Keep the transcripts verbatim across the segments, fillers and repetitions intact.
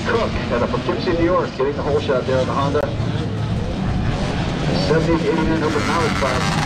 Cook out of Poughkeepsie, New York, getting the whole shot there on the Honda. seventy eighty-nine open novice class.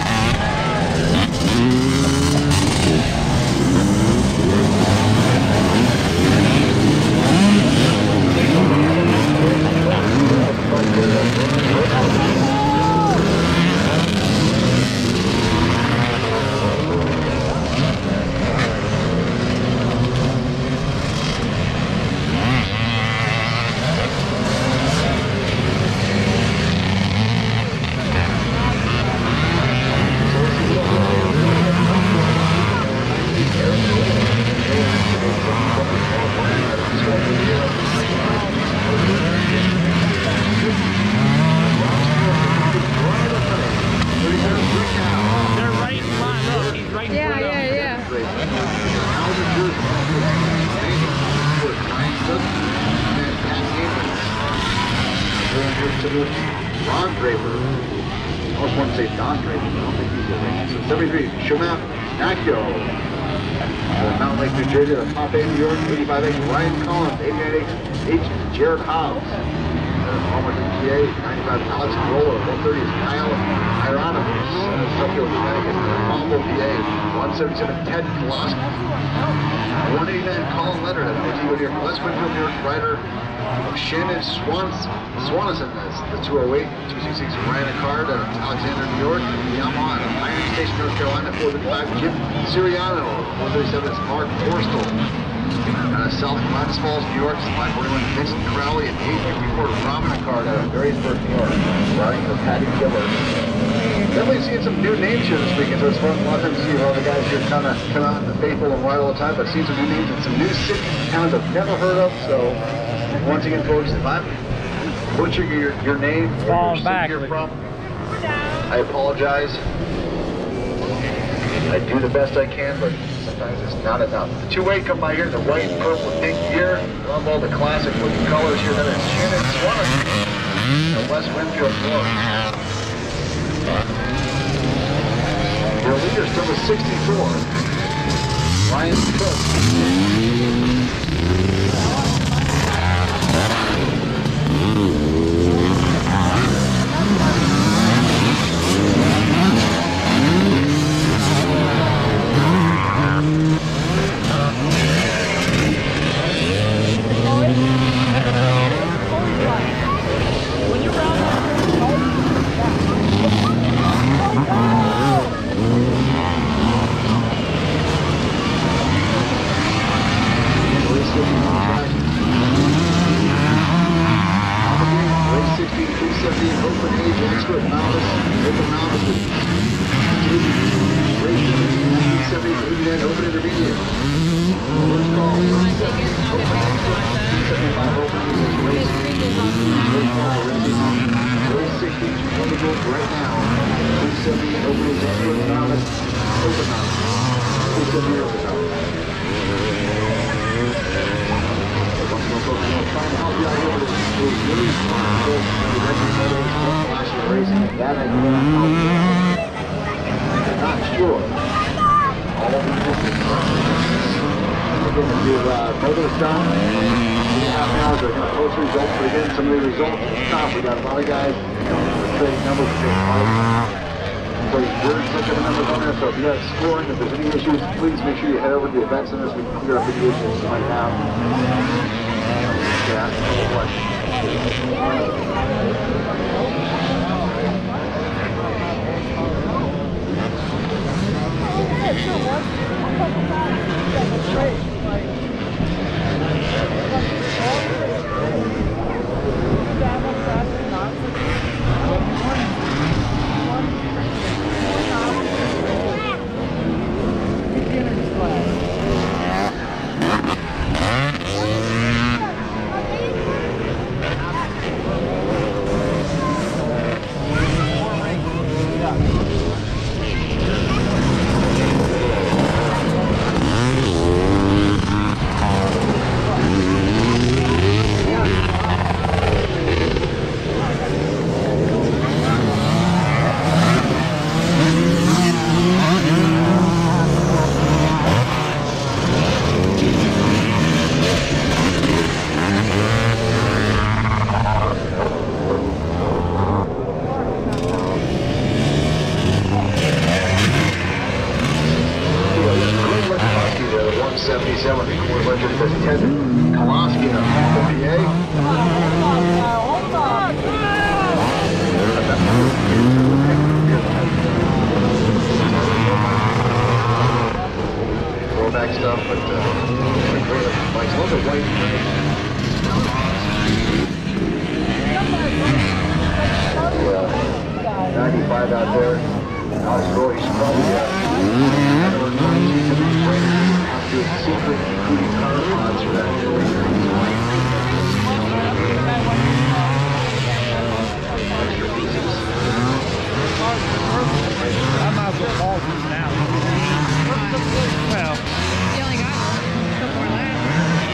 Ron Draper. I almost want to say Don Draper, but I don't think he's there. So seventy-three, Shemap Accio. Uh, Mountain Lake, New Jersey, the top eight, New York, eighty-five H, Ryan Collins, eighty-nine H, Jared Hobbs. Palmer, P A, ninety-five, Alex Roller, one thirty is Kyle Hieronymus, uh, Suffield, Connecticut, Palmer, P A, one seventy-seven, Ted Klosk, one eighty-nine, Colin Leonard, Montego, New York, West Winfield, New York, Ryder, Shannon Swans, Swanison, that's the two oh eight, two sixty-six, Ryan Card, uh, Alexander, New York, Yamaha, Pioneer Station, North Carolina, four fifty-five, Jim Siriano, one thirty-seven is Mark Borstel. Uh, South Columbus Falls, New York, five forty-one, Vincent Crowley, and eight fifty-four, Robin Card out of Marysburg, New York, riding for Patty Killer. Definitely seeing some new names here this weekend, so it's fun. A lot of times you see all the guys here kind of come out and faithful and ride all the time, but seeing some new names and some new cities and towns I've never heard of. So once again, folks, if I'm butchering your, your name or your city you're from, I apologize. I do the best I can, but sometimes it's not enough. The two eight come by here in the white, purple, pink gear. Love all the classic looking colors here. Then it's Shannon Swanson and West Winfield, New York. Your leader's number sixty-four, Ryan Cook. We're legend says Ted Koloski in the P A. Throwback stuff, but uh, great bikes. Those are white and gray. Yeah, ninety-five out there. Alex Roy, he's probably uh, doing secret, including car pods for that. Extra pieces. I might as well call this now. Well, you only got a couple more laps.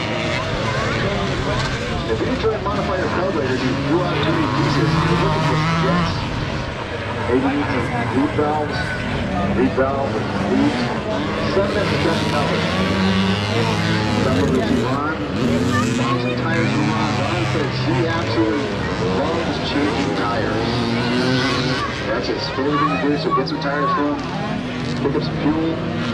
If you try and modify your carburetor, you threw out too many pieces. You're looking for jets. Maybe you need some lead valves, lead valves, and leads. Send them to just colors. Some of them you run, some tires you run. Ron says he absolutely loves changing tires. That's his favorite thing to do, so get some tires from him, pick up some fuel.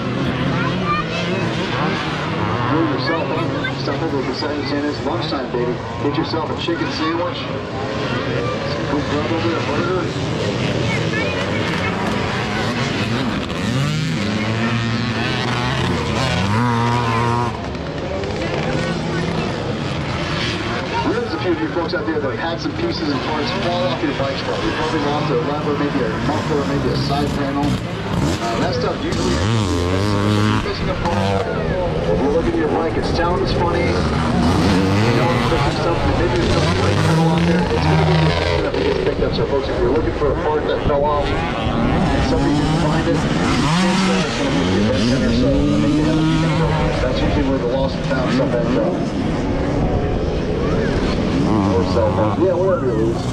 Fuel yourself up, stop over at the side of Santa's lunchtime, baby. Get yourself a chicken sandwich, some cool grub over there, burger. A few of you folks out there that have had some pieces and parts fall off your bikes, but you probably lost a lever, maybe a muffler, maybe a side panel. Uh, that stuff usually is missing a part. If you look at your bike, it sounds funny. You know, there's stuff, maybe there's some brake pedal on there. It's going to be just enough to get picked up. So, folks, if you're looking for a part that fell off and somebody can find it, chances are it's going to be the event center. So, I think they have a few things over there. That's usually where the lost and found stuff ends up. Or cell phone. Yeah, whatever it is.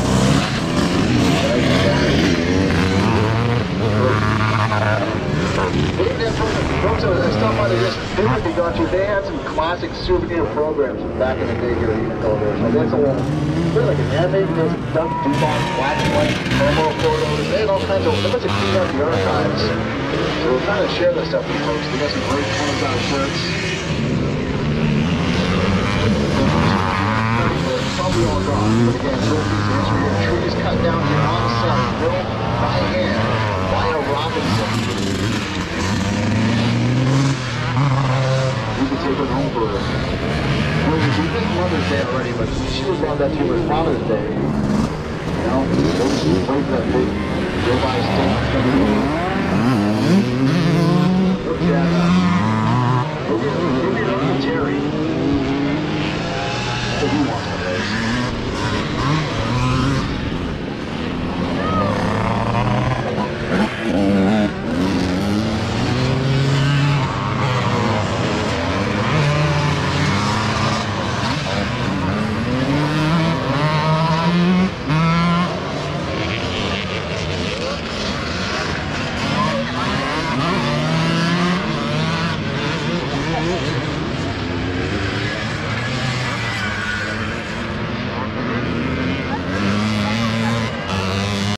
Folks, I stopped by this business we got to. They had some classic souvenir programs back in the day here at Unico there. So that's a little, they're like an animated, there's a Doug Dubon, black and white, promo photos. They had all kinds of, they must have cleaned out the archives. So we're trying to share that stuff with folks. They got some great twenty dollar shirts. Probably all gone, but again, little piece of history. Your trees cut down here on site, built by hand, Lyle Robinson. You can take it home for her. Well, we did Mother's Day already, but she was brought that to you with Father's Day. You know, those who wait for that big go by state. Look at that.